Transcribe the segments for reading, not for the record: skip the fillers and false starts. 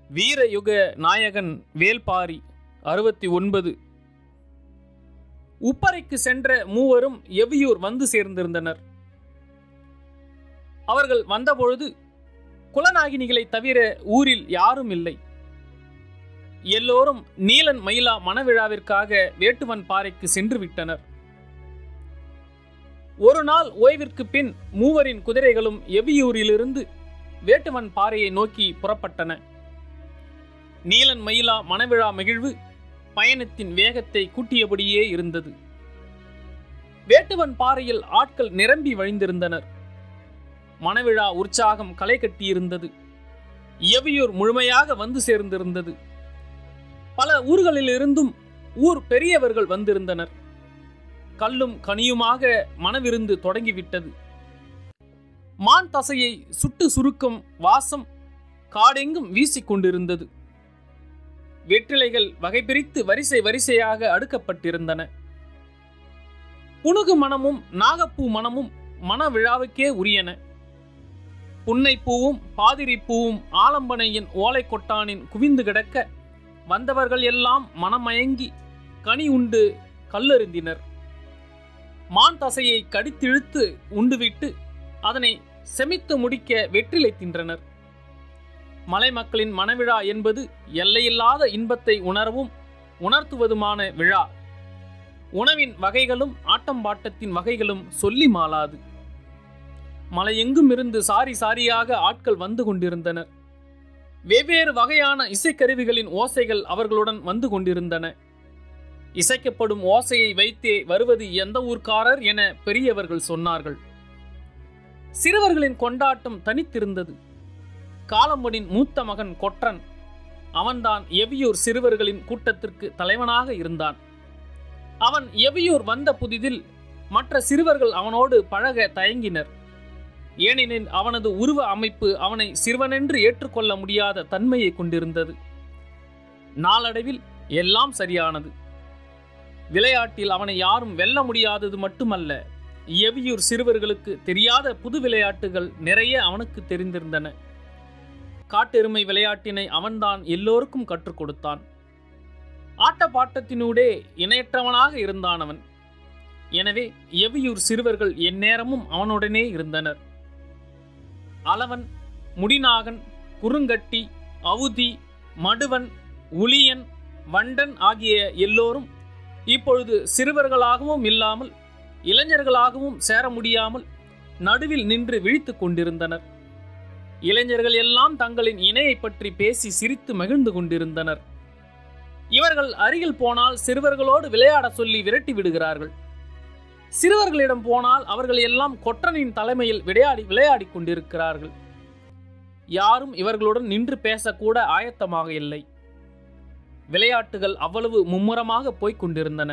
வீரயுக நாயகன் வேல்பாரி 69. உப்பரைக்கு சென்ற மூவரும் எவ்வியூர் வந்து சேர்ந்திருந்தனர். அவர்கள் வந்தபொழுது குலநாகினிகளை தவிர ஊரில் யாரும் இல்லை. எல்லோரும் நீலன் மயிலா மணவிழாவிற்காக வேட்டுவன் பாறைக்கு சென்று விட்டனர். ஒரு நாள் ஓய்விற்கு பின் மூவரின் குதிரைகளும் எவ்வியூரிலிருந்து வேட்டுவன் பாறையை நோக்கி புறப்பட்டன. நீலன் மயிலா மணவிழா மகிழ்வு பயணத்தின் வேகத்தை கூட்டியபடியே இருந்தது. வேட்டுவன் பாறையில் ஆட்கள் நிரம்பி வழிந்திருந்தனர். மணவிழா உற்சாகம் களை கட்டியிருந்தது. எவ்வியூர் முழுமையாக வந்து சேர்ந்திருந்தது. பல ஊர்களிலிருந்தும் ஊர் பெரியவர்கள் வந்திருந்தனர். கல்லும் கனியுமாக மணவிருந்து தொடங்கிவிட்டது. மான் தசையை சுட்டு சுருக்கும் வாசம் காடெங்கும் வீசிக்கொண்டிருந்தது. வெற்றிலைகள் வகை பிரித்து வரிசை வரிசையாக அடுக்கப்பட்டிருந்தன. புனுகு மணமும் நாகப்பூ மணமும் மணவிழாவுக்கே உரியன. புன்னைப்பூவும் பாதிரி பூவும் ஆலம்பனையின் ஓலை கொட்டானின் குவிந்து கிடக்க வந்தவர்கள் எல்லாம் மனமயங்கி கனி உண்டு கல்லெறிந்தினர். மான் தசையை கடித்திழுத்து உண்டுவிட்டு அதனை செமித்து முடிக்க வெற்றிலை தின்றனர். மலை மக்களின் மணவிழா என்பது எல்லையில்லாத இன்பத்தை உணரவும் உணர்த்துவதுமான விழா. உணவின் வகைகளும் ஆட்டம்பாட்டத்தின் வகைகளும் சொல்லி மாளாது. மலையெங்கும் இருந்து சாரி சாரியாக ஆட்கள் வந்து கொண்டிருந்தனர். வெவ்வேறு வகையான இசைக்கருவிகளின் ஓசைகள் அவர்களுடன் வந்து கொண்டிருந்தன. இசைக்கப்படும் ஓசையை வைத்தே வருவது எந்த ஊர்க்காரர் என பெரியவர்கள் சொன்னார்கள். சிறுவர்களின் கொண்டாட்டம் தனித்திருந்தது. காலம்பனின் மூத்த மகன் கொற்றன், அவன்தான் எவ்வியூர் சிறுவர்களின் கூட்டத்திற்கு தலைவனாக இருந்தான். அவன் எவ்வியூர் வந்த புதிதில் மற்ற சிறுவர்கள் அவனோடு பழக தயங்கினர். ஏனெனில் அவனது உருவ அமைப்பு அவனை சிறுவனென்று ஏற்றுக்கொள்ள முடியாத தன்மையை கொண்டிருந்தது. நாளடைவில் எல்லாம் சரியானது. விளையாட்டில் அவனை யாரும் வெல்ல முடியாதது மட்டுமல்ல, எவ்வியூர் சிறுவர்களுக்கு தெரியாத புது விளையாட்டுகள் நிறைய அவனுக்கு தெரிந்திருந்தன. காட்டெருமை விளையாட்டினை அவன்தான் எல்லோருக்கும் கற்றுக் கொடுத்தான். ஆட்டப்பாட்டத்தினூடே இணையற்றவனாக இருந்தான் அவன். எனவே எவ்வியூர் சிறுவர்கள் எந்நேரமும் அவனுடனே இருந்தனர். அளவன், முடிநாகன், குறுங்கட்டி, அவுதி, மடுவன், உளியன், வண்டன் ஆகிய எல்லோரும் இப்பொழுது சிறுவர்களாகவும் இல்லாமல் இளைஞர்களாகவும் சேர முடியாமல் நடுவில் நின்று விழித்து கொண்டிருந்தனர். இளைஞர்கள் எல்லாம் தங்களின் இணையை பற்றி பேசி சிரித்து மகிழ்ந்து கொண்டிருந்தனர். இவர்கள் அருகில் போனால் சிறுவர்களோடு விளையாட சொல்லி விரட்டி விடுகிறார்கள். சிறுவர்களிடம் போனால் அவர்கள் எல்லாம் கொற்றனின் தலைமையில் விளையாடி கொண்டிருக்கிறார்கள். யாரும் இவர்களுடன் நின்று பேசக்கூட ஆயத்தமாக இல்லை. விளையாட்டுகள் அவ்வளவு மும்முரமாக போய்க் கொண்டிருந்தன.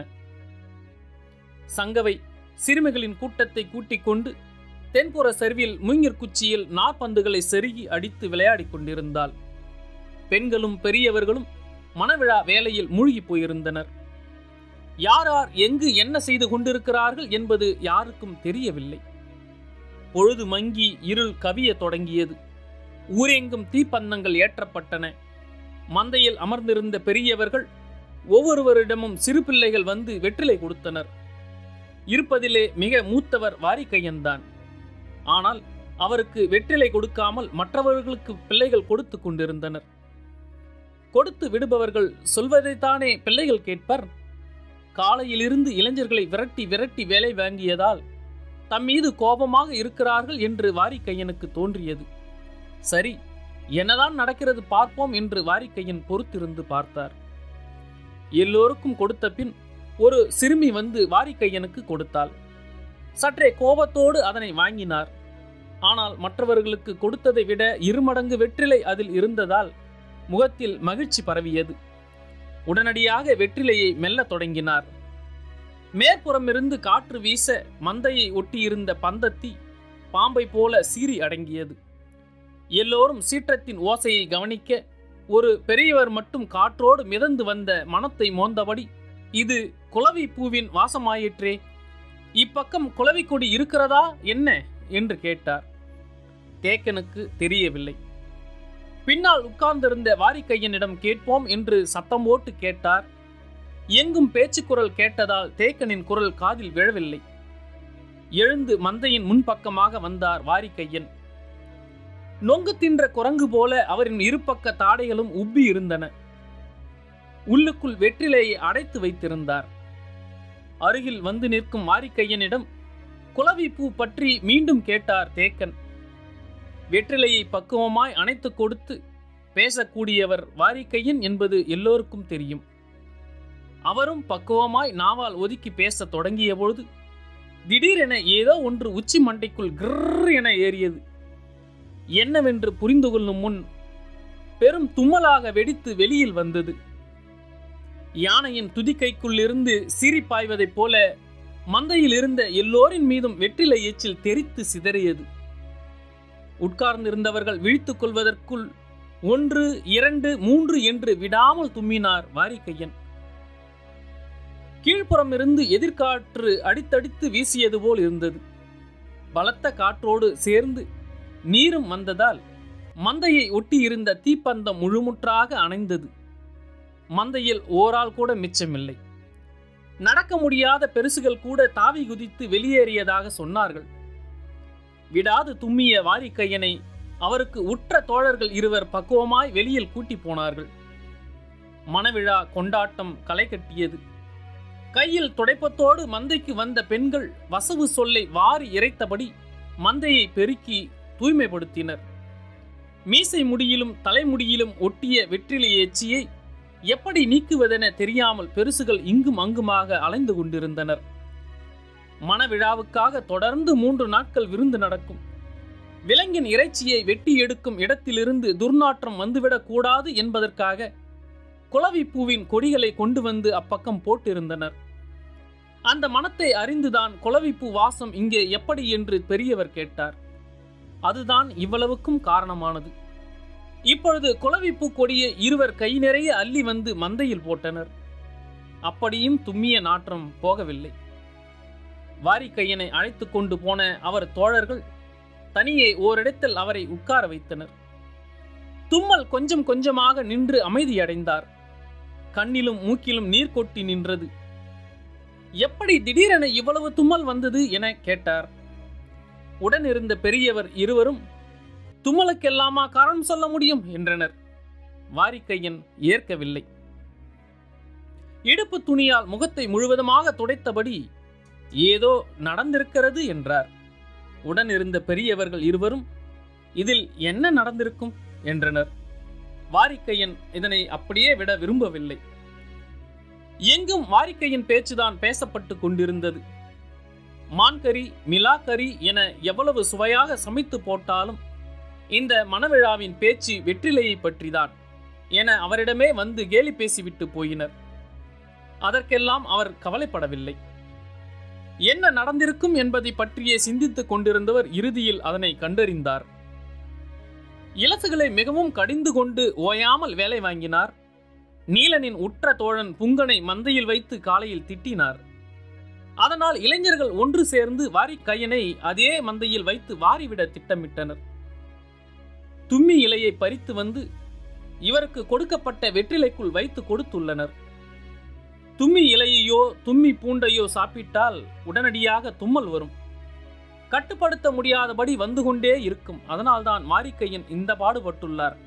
சங்கவை சிறுமிகளின் கூட்டத்தை கூட்டிக் கொண்டு தென்புற சரிவில் மூங்கிற் குச்சியில் நாற்பந்துகளை செருகி அடித்து விளையாடி கொண்டிருந்தாள். பெண்களும் பெரியவர்களும் மணவிழா வேலையில் மூழ்கி போயிருந்தனர். யார் யார் எங்கு என்ன செய்து கொண்டிருக்கிறார்கள் என்பது யாருக்கும் தெரியவில்லை. பொழுது மங்கி இருள் கவிய தொடங்கியது. ஊரெங்கும் தீப்பந்தங்கள் ஏற்றப்பட்டன. மந்தையில் அமர்ந்திருந்த பெரியவர்கள் ஒவ்வொருவரிடமும் சிறு பிள்ளைகள் வந்து வெற்றிலை கொடுத்தனர். இருப்பதிலே மிக மூத்தவர் வாரிக்கையன்தான். ஆனால் அவருக்கு வெற்றிலை கொடுக்காமல் மற்றவர்களுக்கு பிள்ளைகள் கொடுத்து கொண்டிருந்தனர். கொடுத்து விடுபவர்கள் சொல்வதைத்தானே பிள்ளைகள் கேட்பர். காலையிலிருந்து இளைஞர்களை விரட்டி விரட்டி வேலை வாங்கியதால் தம்மீது கோபமாக இருக்கிறார்கள் என்று வாரிக்கையனுக்கு தோன்றியது. சரி, என்னதான் நடக்கிறது பார்ப்போம் என்று வாரிக்கையன் பொறுத்திருந்து பார்த்தார். எல்லோருக்கும் கொடுத்த பின் ஒரு சிறுமி வந்து வாரிக்கையனுக்கு கொடுத்தாள். சற்றே கோபத்தோடு அதனை வாங்கினார். ஆனால் மற்றவர்களுக்கு கொடுத்ததை விட இருமடங்கு வெற்றிலை அதில் இருந்ததால் முகத்தில் மகிழ்ச்சி பரவியது. உடனடியாக வெற்றிலையை மெல்ல தொடங்கினார். மேற்புறமிருந்து காற்று வீச மந்தையை ஒட்டியிருந்த பந்தத்தி பாம்பை போல சீறி அடங்கியது. எல்லோரும் சீற்றத்தின் ஓசையை கவனிக்க ஒரு பெரியவர் மட்டும் காற்றோடு மிதந்து வந்த மனத்தை மோந்தபடி, இது குளவி பூவின் வாசமாயிற்றே, இப்பக்கம் குளவி கொடி இருக்கிறதா என்ன என்று கேட்டார். தேக்கனுக்கு தெரியவில்லை. பின்னால் உட்கார்ந்திருந்த வாரிக்கையனிடம் கேட்போம் என்று சத்தம் போட்டு கேட்டார். எங்கும் பேச்சு குரல் கேட்டதால் தேக்கனின் குரல் காதில் விழவில்லை. எழுந்து மந்தையின் முன்பக்கமாக வந்தார் வாரிக்கையன். நொங்கு தின்ற குரங்கு போல அவரின் இருபக்க தாடைகளும் உப்பி இருந்தன. உள்ளுக்குள் வெற்றிலையை அடைத்து வைத்திருந்தார். அருகில் வந்து நிற்கும் வாரிக்கையனிடம் குளவி பூ பற்றி மீண்டும் கேட்டார் தேக்கன். வெற்றிலையை பக்குவமாய் அணைத்து கொடுத்து பேசக்கூடியவர் வாரிக்கையன் என்பது எல்லோருக்கும் தெரியும். அவரும் பக்குவமாய் நாவால் ஒதுக்கி பேச தொடங்கிய பொழுது திடீரென ஏதோ ஒன்று உச்சி மண்டைக்குள் கிர் என ஏறியது. என்னவென்று புரிந்து கொள்ளும் முன் பெரும் தும்மலாக வெடித்து வெளியில் வந்தது. யானையின் துதிக்கைக்குள் இருந்து சீறி பாய்வதைப் போல மந்தையில் இருந்த எல்லோரின் மீதும் வெற்றிலை எச்சில் தெரித்து சிதறியது. உட்கார்ந்திருந்தவர்கள் விழித்துக் கொள்வதற்குள் 1, 2, 3 என்று விடாமல் தும்மினார் வாரிக்கையன். கீழ்ப்புறம் இருந்து எதிர்காற்று அடித்தடித்து வீசியது போல் இருந்தது. பலத்த காற்றோடு சேர்ந்து நீரும் வந்ததால் மந்தையை ஒட்டி இருந்த தீப்பந்தம் முழுமுற்றாக அணைந்தது. மந்தையில் ஓரால் கூட மிச்சமில்லை. நடக்க முடியாத பெருசுகள் கூட தாவி குதித்து வெளியேறியதாக சொன்னார்கள். விடாது தும்மிய வாரிக்கையனை அவருக்கு உற்ற தோழர்கள் இருவர் பக்குவமாய் வெளியில் கூட்டி போனார்கள். மணவிழா கொண்டாட்டம் களை கட்டியது. கையில் துடைப்பத்தோடு மந்தைக்கு வந்த பெண்கள் வசவு சொல்லை வாரி இறைத்தபடி மந்தையை பெருக்கி தூய்மைப்படுத்தினர். மீசை முடியிலும் தலைமுடியிலும் ஒட்டிய வெற்றிலை எச்சியை எப்படி நீக்குவதென தெரியாமல் பெருசுகள் இங்கும் அங்குமாக அலைந்து கொண்டிருந்தனர். மணவிழாவுக்காக தொடர்ந்து 3 நாட்கள் விருந்து நடக்கும். விலங்கின் இறைச்சியை வெட்டி எடுக்கும் இடத்திலிருந்து துர்நாற்றம் வந்துவிடக் கூடாது என்பதற்காக குளவி பூவின் கொடிகளை கொண்டு வந்து அப்பக்கம் போட்டிருந்தனர். அந்த மனத்தை அறிந்துதான் குளவிப்பூ வாசம் இங்கே எப்படி என்று பெரியவர் கேட்டார். அதுதான் இவ்வளவுக்கும் காரணமானது. இப்பொழுது குளவிப்பூ கொடியை இருவர் கை நிறைய அள்ளி வந்து மந்தையில் போட்டனர். அப்படியும் தும்மிய நாற்றம் போகவில்லை. வாரிக்கையனை அழைத்து கொண்டு போன அவர் தோழர்கள் தனியே ஓரிடத்தில் அவரை உட்கார வைத்தனர். தும்மல் கொஞ்சம் கொஞ்சமாக நின்று அமைதியடைந்தார். கண்ணிலும் மூக்கிலும் நீர் கொட்டி நின்றது. எப்படி திடீரென இவ்வளவு தும்மல் வந்தது என கேட்டார். உடனிருந்த பெரியவர் இருவரும் தும்மலுக்கெல்லாமா காரணம் சொல்ல முடியும் என்றனர். வாரிக்கையன் ஏற்கவில்லை. இடுப்பு துணியால் முகத்தை முழுவதுமாக துடைத்தபடி ஏதோ நடந்திருக்கிறது என்றார். உடனிருந்த பெரியவர்கள் இருவரும் இதில் என்ன நடந்திருக்கும் என்றனர். வாரிக்கையன் இதனை அப்படியே விட விரும்பவில்லை. எங்கும் வாரிக்கையின் பேச்சுதான் பேசப்பட்டு கொண்டிருந்தது. மான்கறி மிலாக்கறி என எவ்வளவு சுவையாக சமைத்து போட்டாலும் இந்த மணவிழாவின் பேச்சு வெற்றிலையை பற்றிதான் என அவரிடமே வந்து கேலி பேசிவிட்டு போயினர். அதற்கெல்லாம் அவர் கவலைப்படவில்லை. என்ன நடந்திருக்கும் என்பதை பற்றியே சிந்தித்துக் கொண்டிருந்தவர் இறுதியில் அதனை கண்டறிந்தார். இலசுகளை மிகவும் கடிந்து கொண்டு ஓயாமல் வேலை வாங்கினார். நீலனின் உற்ற தோழன் புங்கனை மந்தையில் வைத்து காலையில் திட்டினார். அதனால் இளைஞர்கள் ஒன்று சேர்ந்து வாரிக்கையனை அதே மந்தையில் வைத்து வாரிவிட திட்டமிட்டனர். தும்மி இலையை பறித்து வந்து இவருக்கு கொடுக்கப்பட்ட வெற்றிலைக்குள் வைத்து கொடுத்துள்ளனர். தும்மி இலையையோ தும்மி பூண்டையோ சாப்பிட்டால் உடனடியாக தும்மல் வரும். கட்டுப்படுத்த முடியாதபடி வந்து கொண்டே இருக்கும். அதனால்தான் வாரிக்கையன் இந்த பாடுபட்டுள்ளார்.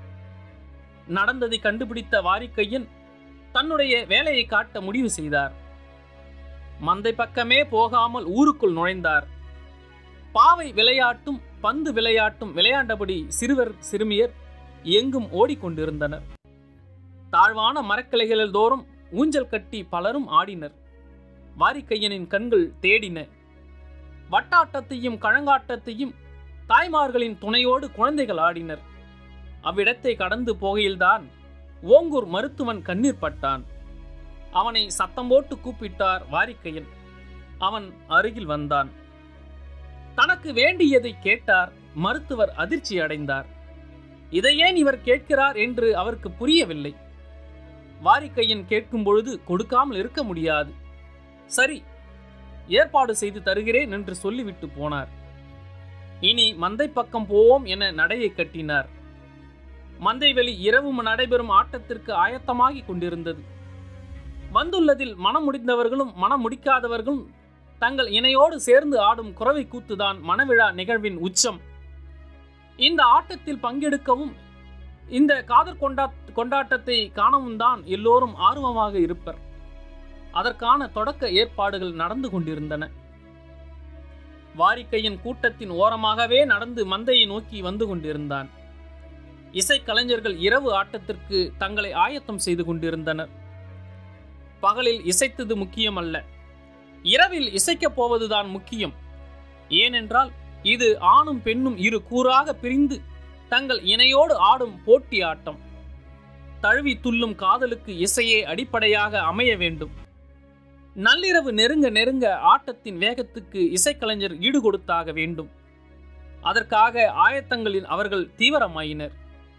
நடந்ததை கண்டுபிடித்த வாரிக்கையன் தன்னுடைய வேலையை காட்ட முடிவு செய்தார். மந்தை பக்கமே போகாமல் ஊருக்குள் நுழைந்தார். பாவை விளையாட்டும் பந்து விளையாட்டும் விளையாண்டபடி சிறுவர் சிறுமியர் எங்கும் ஓடிக்கொண்டிருந்தனர். தாழ்வான மரக்கிளைகளில் தோறும் ஊஞ்சல் கட்டி பலரும் ஆடினர். வாரிக்கையனின் கண்கள் தேடின. வட்டாட்டத்தையும் கழங்காட்டத்தையும் தாய்மார்களின் துணையோடு குழந்தைகள் ஆடினர். அவ்விடத்தை கடந்து போகையில்தான் ஓங்கூர் மருத்துவன் கண்ணீர் பட்டான். அவனை சத்தம் போட்டு கூப்பிட்டார் வாரிக்கையன். அவன் அருகில் வந்தான். தனக்கு வேண்டியதை கேட்டார். மருத்துவர் அதிர்ச்சி அடைந்தார். இதை ஏன் இவர் கேட்கிறார் என்று அவருக்கு புரியவில்லை. வாரிக்கையன் கேட்கும் பொழுது கொடுக்காமல் இருக்க முடியாது. சரி, ஏற்பாடு செய்து தருகிறேன் என்று சொல்லிவிட்டு போனார். இனி மந்தை பக்கம் போவோம் என நடையை கட்டினார். மந்தைவெளி இரவு நடைபெறும் ஆட்டத்திற்கு ஆயத்தமாகி கொண்டிருந்தது. வந்துள்ளதில் மனம் முடிந்தவர்களும் மனம் முடிக்காதவர்களும் தங்கள் இணையோடு சேர்ந்து ஆடும் குறவை கூத்துதான் மணவிழா நிகழ்வின் உச்சம். இந்த ஆட்டத்தில் பங்கெடுக்கவும் இந்த காதற் கொண்டாட்டத்தை காணவும் தான் எல்லோரும் ஆர்வமாக இருப்பர். அதற்கான தொடக்க ஏற்பாடுகள் நடந்து கொண்டிருந்தன. வாரிக்கையன் கூட்டத்தின் ஓரமாகவே நடந்து மந்தையை நோக்கி வந்து கொண்டிருந்தான். இசைக்கலைஞர்கள் இரவு ஆட்டத்திற்கு தங்களை ஆயத்தம் செய்து கொண்டிருந்தனர். பகலில் இசைத்தது முக்கியமல்ல, இரவில் இசைக்கப் போவதுதான் முக்கியம். ஏனென்றால் இது ஆணும் பெண்ணும் இரு கூறாக பிரிந்து தங்கள் இணையோடு ஆடும் போட்டி ஆட்டம். தழுவி துள்ளும் காதலுக்கு இசையே அடிப்படையாக அமைய வேண்டும். நள்ளிரவு நெருங்க நெருங்க ஆட்டத்தின் வேகத்துக்கு இசைக்கலைஞர் ஈடுகொடுத்தாக வேண்டும். அதற்காக ஆயத்தங்களில் அவர்கள் தீவிரமாயினர்.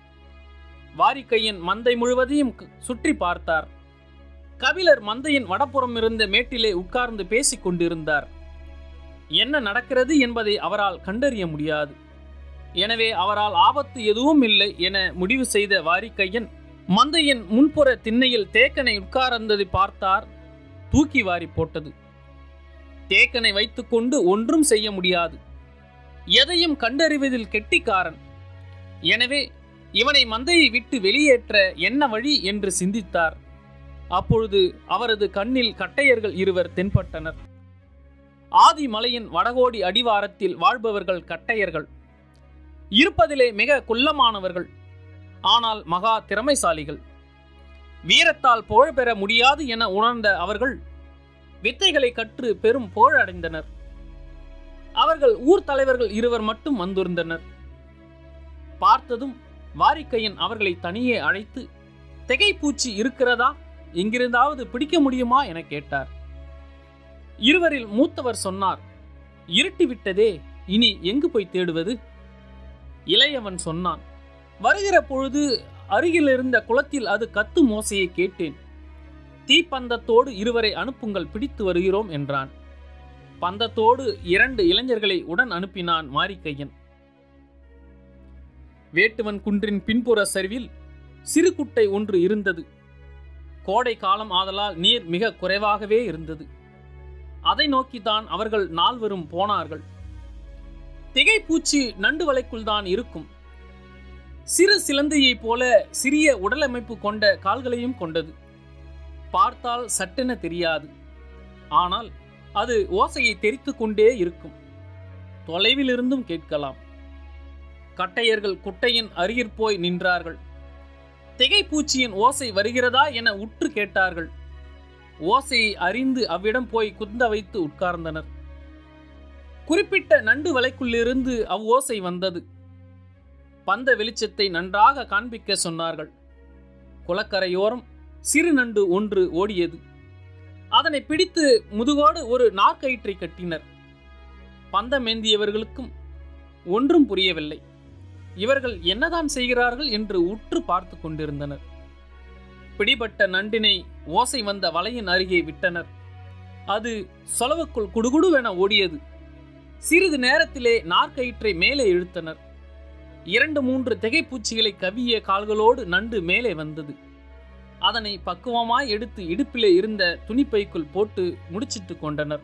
வாரிக்கையன் மந்தை முழுவதையும் சுற்றி பார்த்தார். கபிலர் மந்தையின் வடப்புறம் இருந்த மேட்டிலே உட்கார்ந்து பேசிக் கொண்டிருந்தார். என்ன நடக்கிறது என்பதை அவரால் கண்டறிய முடியாது. எனவே அவரால் ஆபத்து எதுவும் இல்லை என முடிவு செய்த வாரிக்கையன் மந்தையின் முன்புற திண்ணையில் தேக்கனை உட்கார்ந்ததை பார்த்தார். தூக்கி வாரி போட்டது. தேக்கனை வைத்துக்கொண்டு ஒன்றும் செய்ய முடியாது. எதையும் கண்டறிவதில் கெட்டிக்காரன். எனவே இவனை மந்தையை விட்டு வெளியேற்ற என்ன வழி என்று சிந்தித்தார். அப்பொழுது அவரது கண்ணில் கட்டையர்கள் இருவர் தென்பட்டனர். ஆதிமலையின் வடகோடி அடிவாரத்தில் வாழ்பவர்கள் கட்டையர்கள். இருப்பதிலே மிக குள்ளமானவர்கள், ஆனால் மகா திறமைசாலிகள். வீரத்தால் புகழ் பெற முடியாது என உணர்ந்த அவர்கள் வித்தைகளை கற்று பெரும் புகழடைந்தனர். அவர்கள் ஊர் தலைவர்கள் இருவர் மட்டும் வந்திருந்தனர். பார்த்ததும் வாரிக்கையன் அவர்களை தனியே அழைத்து, திகைப்பூச்சி இருக்கிறதா, எங்கிருந்தாவது பிடிக்க முடியுமா என கேட்டார். இருவரில் மூத்தவர் சொன்னார், இருட்டிவிட்டதே, இனி எங்கு போய் தேடுவது? இளையவன் சொன்னான், வருகிற பொழுது அருகில் இருந்த குளத்தில் அது கத்து மோசையை கேட்டேன். தீப்பந்தத்தோடு இருவரை அனுப்புங்கள், பிடித்து வருகிறோம் என்றான். பந்தத்தோடு 2 இளைஞர்களை உடன் அனுப்பினான் வாரிக்கையன். வேட்டுவன் குன்றின் பின்புற சரிவில் சிறு குட்டை ஒன்று இருந்தது. கோடை காலம் ஆதலால் நீர் மிக குறைவாகவே இருந்தது. அதை நோக்கித்தான் அவர்கள் 4வரும் போனார்கள். திகைப்பூச்சி நண்டு வலைக்குள் தான் இருக்கும். சிறு சிலந்தையைப் போல சிறிய உடலமைப்பு கொண்ட கால்களையும் கொண்டது. பார்த்தால் சட்டென தெரியாது, ஆனால் அது ஓசையை தெரித்து கொண்டே இருக்கும். தொலைவில் இருந்தும் கேட்கலாம். கட்டையர்கள் குட்டையின் அருகிற் போய் நின்றார்கள். திகைப்பூச்சியின் ஓசை வருகிறதா என உற்று கேட்டார்கள். ஓசையை அறிந்து அவ்விடம் போய் குந்த வைத்து உட்கார்ந்தனர். குறிப்பிட்ட நண்டு வலைக்குள்ளிருந்து அவ்வோசை வந்தது. பந்த வெளிச்சத்தை நன்றாக காண்பிக்க சொன்னார்கள். குளக்கரையோரம் சிறு நண்டு ஒன்று ஓடியது. அதனை பிடித்து முதுகோடு ஒரு நாற்கயிற்றை கட்டினர். பந்தமேந்தியவர்களுக்கும் ஒன்றும் புரியவில்லை. இவர்கள் என்னதான் செய்கிறார்கள் என்று உற்று பார்த்து கொண்டிருந்தனர். பிடிபட்ட நண்டினை ஓசை வந்த வலையின் அருகே விட்டனர். அது சொலவுக்குள் குடுகுடுவென ஓடியது. சிறிது நேரத்திலே நாற்கயிற்றை மேலே இழுத்தனர். 2-3 திகைப்பூச்சிகளை கவிய கால்களோடு நண்டு மேலே வந்தது. அதனை பக்குவமாய் எடுத்து இடுப்பிலே இருந்த துணிப்பைக்குள் போட்டு முடிச்சிட்டு கொண்டனர்.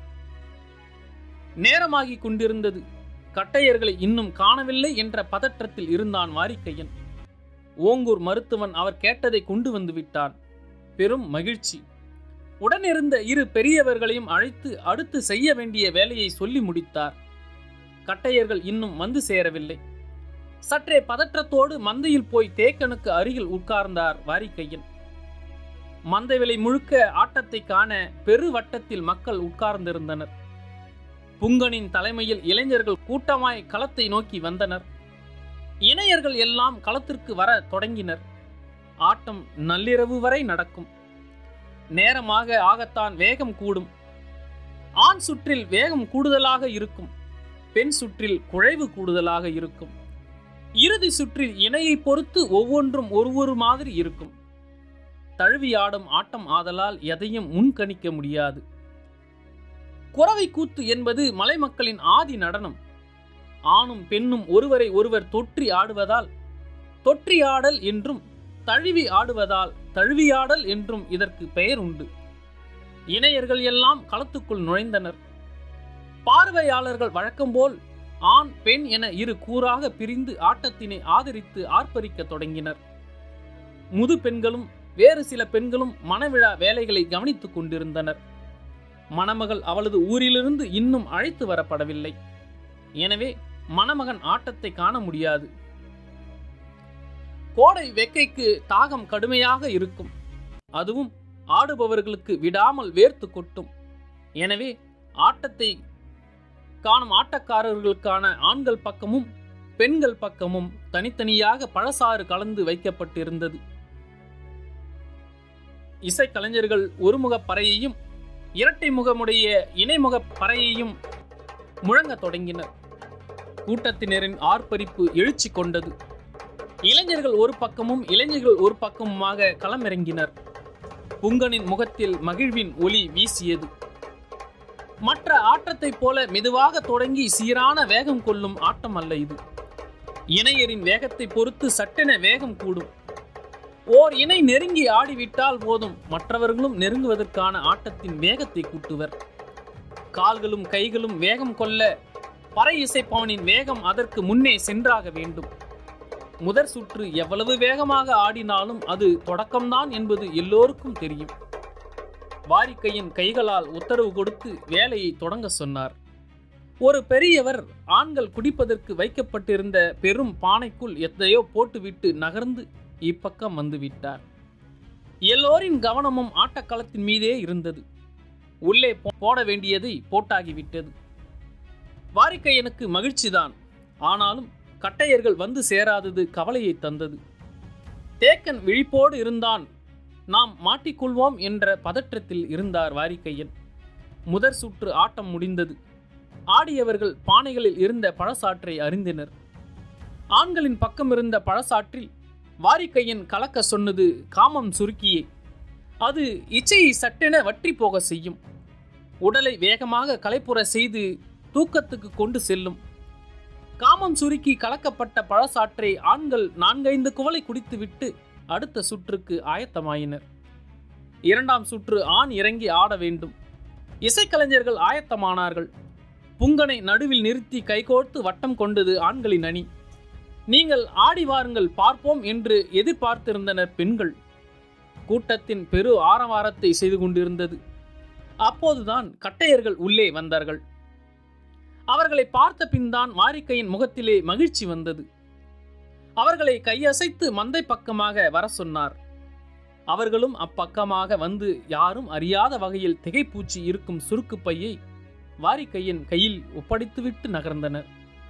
நேரமாகி கொண்டிருந்தது. கட்டையர்களை இன்னும் காணவில்லை என்ற பதற்றத்தில் இருந்தான் வாரிக்கையன். ஓங்கூர் மருத்துவன் அவர் கேட்டதை கொண்டு வந்து விட்டான். பெரும் மகிழ்ச்சி. உடனிருந்த 2 பெரியவர்களையும் அழைத்து அடுத்து செய்ய வேண்டிய வேலையை சொல்லி முடித்தார். கட்டையர்கள் இன்னும் வந்து சேரவில்லை. சற்றே பதற்றத்தோடு மந்தையில் போய் தேக்கனுக்கு அருகில் உட்கார்ந்தார் வாரிக்கையன். மந்தை வேலை முழுக்க ஆட்டத்தை காண பெரு வட்டத்தில் மக்கள் உட்கார்ந்திருந்தனர். புங்கனின் தலைமையில் இளைஞர்கள் கூட்டமாய் களத்தை நோக்கி வந்தனர். இணையர்கள் எல்லாம் களத்திற்கு வர தொடங்கினர். ஆட்டம் நள்ளிரவு வரை நடக்கும். நேரமாக ஆகத்தான் வேகம் கூடும். ஆண் சுற்றில் வேகம் கூடுதலாக இருக்கும், பெண் சுற்றில் குழைவு கூடுதலாக இருக்கும். இறுதி சுற்றில் இணையை பொறுத்து ஒவ்வொன்றும் ஒரு மாதிரி இருக்கும். தழுவியாடும் ஆட்டம் ஆதலால் எதையும் முன்கணிக்க முடியாது. குறவை கூத்து என்பது மலைமக்களின் ஆதி நடனம். ஆணும் பெண்ணும் ஒருவரை ஒருவர் தொற்றி ஆடுவதால் தொற்றியாடல் என்றும் தழுவி ஆடுவதால் தழுவியாடல் என்றும் இதற்கு பெயர் உண்டு. இணையர்கள் எல்லாம் களத்துக்குள் நுழைந்தனர். பார்வையாளர்கள் வழக்கம்போல் ஆண் பெண் என இரு கூறாக பிரிந்து ஆட்டத்தினை ஆதரித்து ஆர்ப்பரிக்க தொடங்கினர். முது பெண்களும் வேறு சில பெண்களும் மணவிழா வேலைகளை கவனித்துக் கொண்டிருந்தனர். மணமகள் அவளது ஊரிலிருந்து இன்னும் அழைத்து வரப்படவில்லை. எனவே மணமகன் ஆட்டத்தை காண முடியாது. கோடை வெக்கைக்கு தாகம் கடுமையாக இருக்கும். அதுவும் ஆடுபவர்களுக்கு விடாமல் வேர்த்து கொட்டும். எனவே ஆட்டத்தை காணும் ஆட்டக்காரர்களுக்கான ஆண்கள் பக்கமும் பெண்கள் பக்கமும் தனித்தனியாக பழசாறு கலந்து வைக்கப்பட்டிருந்தது. இசைக்கலைஞர்கள் ஒருமுக பறையையும் இரட்டை முகமுடைய இணைமுக பறையையும் முழங்க தொடங்கினர். கூட்டத்தினரின் ஆர்ப்பரிப்பு எழுச்சி கொண்டது. இளைஞர்கள் ஒரு பக்கமும் இளைஞர்கள் ஒரு பக்கமுமாக களமிறங்கினர். புங்கனின் முகத்தில் மகிழ்வின் ஒளி வீசியது. மற்ற ஆட்டத்தைப் போல மெதுவாக தொடங்கி சீரான வேகம் கொள்ளும் ஆட்டம் அல்ல இது. இணையரின் வேகத்தை பொறுத்து சட்டென வேகம் கூடும். ஓர் இணை நெருங்கி ஆடிவிட்டால் போதும், மற்றவர்களும் நெருங்குவதற்கான ஆட்டத்தின் வேகத்தை கூட்டுவர். கால்களும் கைகளும் வேகம் கொள்ள பறை இசைப்பவனின் வேகம் அதற்கு முன்னே சென்றாக வேண்டும். முதற் சுற்று எவ்வளவு வேகமாக ஆடினாலும் அது தொடக்கம்தான் என்பது எல்லோருக்கும் தெரியும். வாரிக்கையின் கைகளால் உத்தரவு கொடுத்து வேலையை தொடங்க சொன்னார். ஒரு பெரியவர் ஆண்கள் குடிப்பதற்கு வைக்கப்பட்டிருந்த பெரும் பானைக்குள் எதையோ போட்டுவிட்டு நகர்ந்து இப்பக்கம் வந்துவிட்டார். எல்லோரின் கவனமும் ஆட்டக்களத்தின் மீதே இருந்தது. உள்ளே போட வேண்டியதை போட்டாகிவிட்டது. வாரிக்கையனுக்கு மகிழ்ச்சிதான். ஆனாலும் கட்டையர்கள் வந்து சேராதது கவலையை தந்தது. தேக்கன் விழிப்போடு இருந்தான். நாம் மாட்டிக்கொள்வோம் என்ற பதற்றத்தில் இருந்தார் வாரிக்கையன். முதற் சுற்று ஆட்டம் முடிந்தது. ஆடியவர்கள் பானைகளில் இருந்த பழசாற்றை அறிந்தனர். ஆண்களின் பக்கம் இருந்த பழசாற்றில் வாரிக்கையன் கலக்க சொன்னது காமம் சுருக்கியே. அது இச்சையை சட்டென வற்றி போக செய்யும். உடலை வேகமாக களைப்புற செய்து தூக்கத்துக்கு கொண்டு செல்லும். காமம் சுருக்கி கலக்கப்பட்ட பழசாற்றை ஆண்கள் 4-5 குவளை குடித்துவிட்டு அடுத்த சுற்றுக்கு ஆயத்தமாயினர். இரண்டாம் சுற்று ஆண் இறங்கி ஆட வேண்டும். இசைக்கலைஞர்கள் ஆயத்தமானார்கள். புங்கனை நடுவில் நிறுத்தி கைகோர்த்து வட்டம் கொண்டது ஆண்களின் அணி. நீங்கள் ஆடி வாருங்கள் பார்ப்போம் என்று எதிர்பார்த்திருந்தனர் பெண்கள். கூட்டத்தின் பெரு ஆரவாரத்தை செய்து கொண்டிருந்தது. அப்போதுதான் கட்டையர்கள் உள்ளே வந்தார்கள். அவர்களை பார்த்த பின்தான் வாரிக்கையின் முகத்திலே மகிழ்ச்சி வந்தது. அவர்களை கையசைத்து மந்தை பக்கமாக வர சொன்னார். அவர்களும் அப்பக்கமாக வந்து யாரும் அறியாத வகையில் திகைப்பூச்சி இருக்கும் சுருக்கு பையை வாரிக்கையின் கையில் ஒப்படைத்துவிட்டு நகர்ந்தனர்.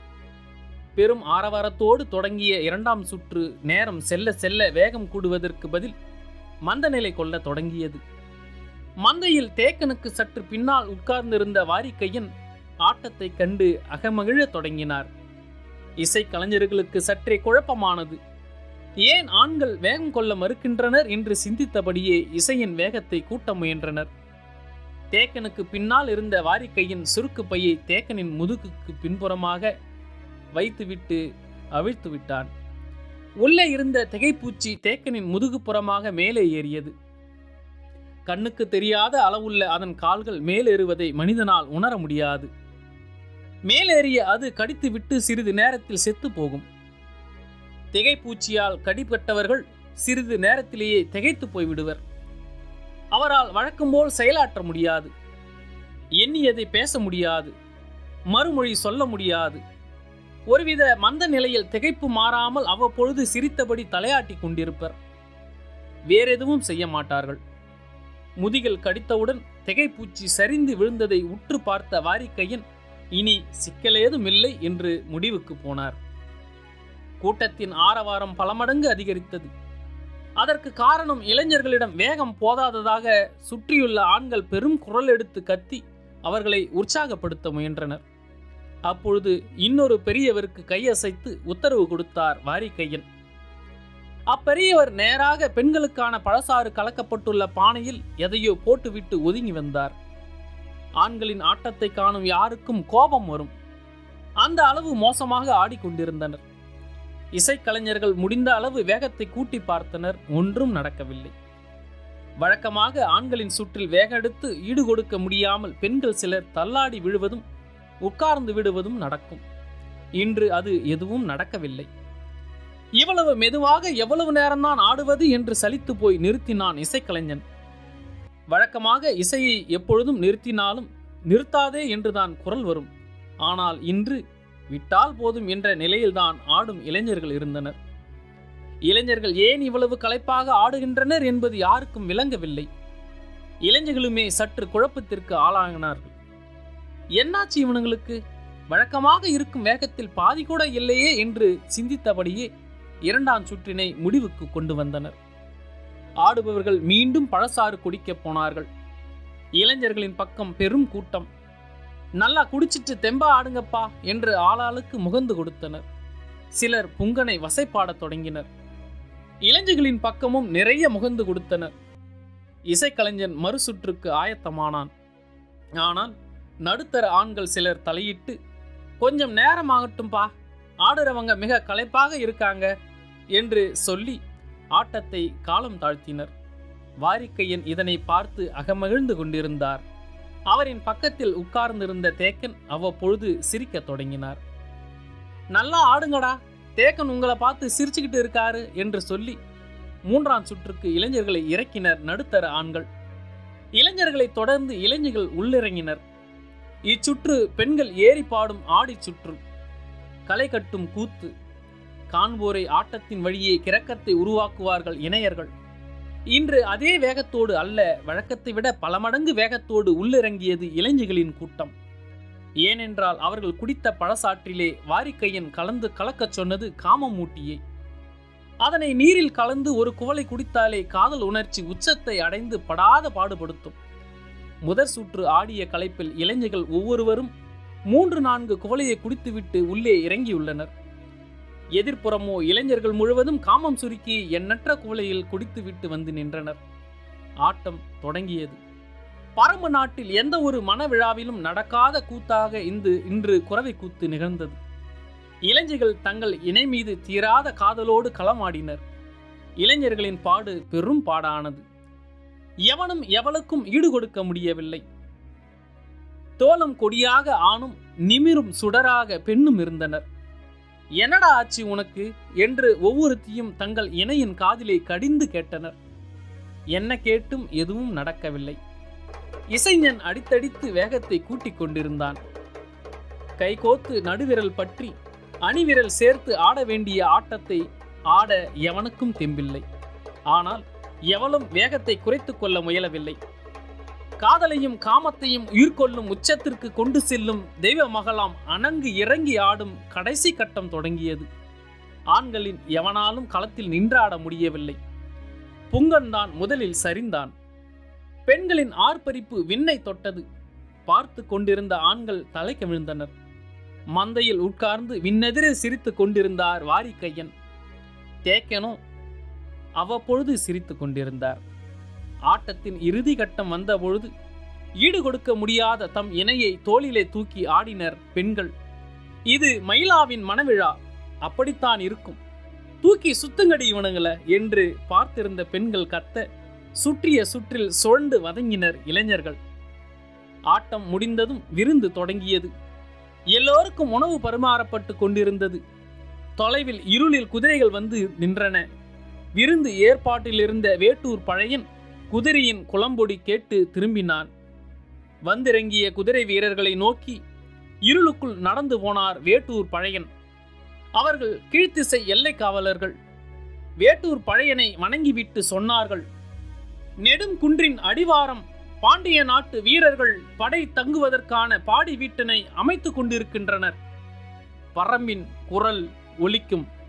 பெரும் ஆரவாரத்தோடு தொடங்கிய இரண்டாம் சுற்று நேரம் செல்ல செல்ல வேகம் கூடுவதற்கு பதில் மந்த நிலை கொள்ள தொடங்கியது. மந்தையில் தேக்கனுக்கு சற்று பின்னால் உட்கார்ந்திருந்த வாரிக்கையன் ஆட்டத்தை கண்டு அகமகிழ தொடங்கினார். இசைக்கலைஞர்களுக்கு சற்றே குழப்பமானது. ஏன் ஆண்கள் வேகம் கொள்ள மறுக்கின்றனர் என்று சிந்தித்தபடியே இசையின் வேகத்தை கூட்ட முயன்றனர். தேக்கனுக்கு பின்னால் இருந்த வாரிக்கையின் சுருக்கு பையை தேக்கனின் முதுகுக்கு பின்புறமாக வைத்துவிட்டு அவிழ்த்து விட்டான். உள்ளே இருந்த திகைப்பூச்சி தேக்கனின் முதுகுப்புறமாக மேலே ஏறியது. கண்ணுக்கு தெரியாத அளவுள்ள அதன் கால்கள் மேலேறுவதை மனிதனால் உணர முடியாது. மேலேறிய அது கடித்துவிட்டு சிறிது நேரத்தில் செத்து போகும். திகைப்பூச்சியால் கடிப்பட்டவர்கள் சிறிது நேரத்திலேயே திகைத்து போய்விடுவர். அவரால் வழக்கம்போல் செயலாற்ற முடியாது. எண்ணியதை பேச முடியாது. மறுமொழி சொல்ல முடியாது. ஒருவித மந்த நிலையில் திகைப்பு மாறாமல் அவ்வப்பொழுது சிரித்தபடி தலையாட்டி கொண்டிருப்பர். வேறெதுவும் செய்ய மாட்டார்கள். முதுகில் கடித்தவுடன் திகைப்பூச்சி சரிந்து விழுந்ததை உற்று பார்த்த வாரிக்கையன் இனி சிக்கலேதுமில்லை என்று முடிவுக்கு போனார். கூட்டத்தின் ஆரவாரம் பல மடங்கு அதிகரித்தது. அதற்கு காரணம் இளைஞர்களிடம் வேகம் போதாததாக சுற்றியுள்ள ஆண்கள் பெரும் குரல் எடுத்து கத்தி அவர்களை உற்சாகப்படுத்த முயன்றனர். அப்பொழுது இன்னொரு பெரியவருக்கு கையசைத்து உத்தரவு கொடுத்தார் வாரிக்கையன். அப்பெரியவர் நேராக பெண்களுக்கான பழசாறு கலக்கப்பட்டுள்ள பானையில் எதையோ போட்டுவிட்டு ஒதுங்கி வந்தார். ஆண்களின் ஆட்டத்தை காணும் யாருக்கும் கோபம் வரும். அந்த அளவு மோசமாக ஆடிக்கொண்டிருந்தனர். இசைக்கலைஞர்கள் முடிந்த அளவு வேகத்தை கூட்டி பார்த்தனர். ஒன்றும் நடக்கவில்லை. வழக்கமாக ஆண்களின் சுற்றில் வேகம் எடுத்து ஈடு கொடுக்க முடியாமல் பெண்கள் சிலர் தள்ளாடி விழுவதும் உட்கார்ந்து விடுவதும் நடக்கும். இன்று அது எதுவும் நடக்கவில்லை. இவ்வளவு மெதுவாக எவ்வளவு நேரம்தான் ஆடுவது என்று சலித்து போய் நிறுத்தினான் இசைக்கலைஞன். வழக்கமாக இசையை எப்பொழுதும் நிறுத்தினாலும் நிறுத்தாதே என்றுதான் குரல் வரும். ஆனால் இன்று விட்டால் போதும் என்ற நிலையில்தான் ஆடும் இளைஞர்கள் இருந்தனர். இளைஞர்கள் ஏன் இவ்வளவு களைப்பாக ஆடுகின்றனர் என்பது யாருக்கும் விளங்கவில்லை. இளைஞர்களுமே சற்று குழப்பத்திற்கு ஆளாகினார்கள். என்னாச்சு இவனுங்களுக்கு? வழக்கமாக இருக்கும் வேகத்தில் பாதி கூட இல்லையே என்று சிந்தித்தபடியே இரண்டாம் சுற்றினை முடிவுக்கு கொண்டு வந்தனர். ஆடுபவர்கள் மீண்டும் பழசாறு குடிக்கப் போனார்கள். இளைஞர்களின் பக்கம் பெரும் கூட்டம். நல்லா குடிச்சிட்டு தெம்பா ஆடுங்கப்பா என்று ஆளாளுக்கு முகந்து கொடுத்தனர். சிலர் புங்கனை வசைப்பாடத் தொடங்கினர். இளைஞர்களின் பக்கமும் நிறைய முகந்து கொடுத்தனர். இசைக்கலைஞன் மறுசுற்றுக்கு ஆயத்தமானான். ஆனால் நடுத்தர ஆண்கள் சிலர் தலையிட்டு, கொஞ்சம் நேரமாகட்டும்பா, ஆடுறவங்க மிக களைப்பாக இருக்காங்க என்று சொல்லி ஆட்டத்தை காலம் தாழ்த்தினர். வாரிக்கையன் இதனை பார்த்து அகமகிழ்ந்து கொண்டிருந்தார். அவரின் பக்கத்தில் உட்கார்ந்திருந்த தேக்கன் அவ்வப்பொழுது சிரிக்க தொடங்கினார். நல்லா ஆடுங்கடா, தேக்கன் உங்களை பார்த்து சிரிச்சுக்கிட்டு இருக்காரு என்று சொல்லி மூன்றாம் சுற்றுக்கு இளைஞர்களை இறக்கினர் நடுத்தர ஆண்கள். இளைஞர்களை தொடர்ந்து இளைஞர்கள் உள்ளிறங்கினர். இச்சுற்று பெண்கள் ஏறி பாடும் ஆடி சுற்று, களை கட்டும் கூத்து. காண்போரை ஆட்டத்தின் வழியே கிறக்கத்தை உருவாக்குவார்கள் இணையர்கள். இன்று அதே வேகத்தோடு அல்ல, வழக்கத்தை விட பல மடங்கு வேகத்தோடு உள்ளிறங்கியது இளைஞர்களின் கூட்டம். ஏனென்றால் அவர்கள் குடித்த பழசாற்றிலே வாரிக்கையன் கலந்து கலக்கச் சொன்னது காமமூட்டியை. அதனை நீரில் கலந்து ஒரு குவளை குடித்தாலே காதல் உணர்ச்சி உச்சத்தை அடைந்து படாத பாடுபடுத்தும். முதற் சுற்று ஆடிய களைப்பில் இளைஞர்கள் ஒவ்வொருவரும் 3-4 குவளையை குடித்துவிட்டு உள்ளே இறங்கியுள்ளனர். எதிர்ப்புறமோ இளைஞர்கள் முழுவதும் காமம் சுருக்கி எண்ணற்ற குவளையில் குடித்துவிட்டு வந்து நின்றனர். ஆட்டம் தொடங்கியது. பரம்பு நாட்டில் எந்த ஒரு மனவிழாவிலும் நடக்காத கூத்தாக இன்று குறவை கூத்து நிகழ்ந்தது. இளைஞர்கள் தங்கள் இணை மீது தீராத காதலோடு களமாடினர். இளைஞர்களின் பாடு பெரும் பாடானது. எவனும் எவளுக்கும் ஈடு கொடுக்க முடியவில்லை. தோலம் கொடியாக ஆணும் நிமிரும் சுடராக பெண்ணும் இருந்தனர். என்னடா ஆச்சு உனக்கு என்று ஒவ்வொருத்தியும் தங்கள் இணையின் காதிலே கடிந்து கேட்டனர். என்ன கேட்டும் எதுவும் நடக்கவில்லை. இசைஞன் அடித்தடித்து வேகத்தை கூட்டிக் கொண்டிருந்தான். கைகோத்து நடுவிரல் பற்றி அணிவிரல் சேர்த்து ஆட வேண்டிய ஆட்டத்தை ஆட எவனுக்கும் தெம்பில்லை. ஆனால் எவளும் வேகத்தை குறைத்து கொள்ள முயலவில்லை. காதலையும் காமத்தையும் உயிர்கொள்ளும் உச்சத்திற்கு கொண்டு செல்லும் தெய்வ மகளாம் அணங்கு இறங்கி ஆடும் கடைசி கட்டம் தொடங்கியது. ஆண்களின் எவனாலும் களத்தில் நின்றாட முடியவில்லை. புங்கன்தான் முதலில் சரிந்தான். பெண்களின் ஆர்ப்பரிப்பு விண்ணை தொட்டது. பார்த்து கொண்டிருந்த ஆண்கள் தலை கவிழ்ந்தனர். மந்தையில் உட்கார்ந்து விண்ணெதிரே சிரித்து கொண்டிருந்தார் வாரிக்கையன். தேக்கனோ அவ்வப்பொழுது சிரித்து கொண்டிருந்தார். ஆட்டத்தின் இறுதி கட்டம் வந்தபொழுது ஈடு கொடுக்க முடியாத தம் இணையை தோளிலே தூக்கி ஆடினர் பெண்கள். இது மயிலாவின் மனவிழா, அப்படித்தான் இருக்கும், தூக்கி சுத்துங்கடி இவனுங்கள என்று பார்த்திருந்த பெண்கள் கத்த, சுற்றிய சுற்றில் சுழண்டு வதங்கினர் இளைஞர்கள். ஆட்டம் முடிந்ததும் விருந்து தொடங்கியது. எல்லோருக்கும் உணவு பரிமாறப்பட்டு கொண்டிருந்தது. தொலைவில் இருளில் குதிரைகள் வந்து நின்றன. விருந்து ஏற்பாட்டில் இருந்த வேட்டூர் பழையன் குதிரையின் குளம்பொடி கேட்டு திரும்பினான். வந்திறங்கிய குதிரை வீரர்களை நோக்கி இருளுக்குள் நடந்து போனார் வேட்டூர் பழையன். அவர்கள் கீழ்த்திசை எல்லை காவலர்கள். வேட்டூர் பழையனை வணங்கிவிட்டு சொன்னார்கள், நெடும் குன்றின் அடிவாரம் பாண்டிய நாட்டு வீரர்கள் படை தங்குவதற்கான பாடி வீட்டினை அமைத்து கொண்டிருக்கின்றனர். பரம்பின் குரல் ஒலிக்கும்.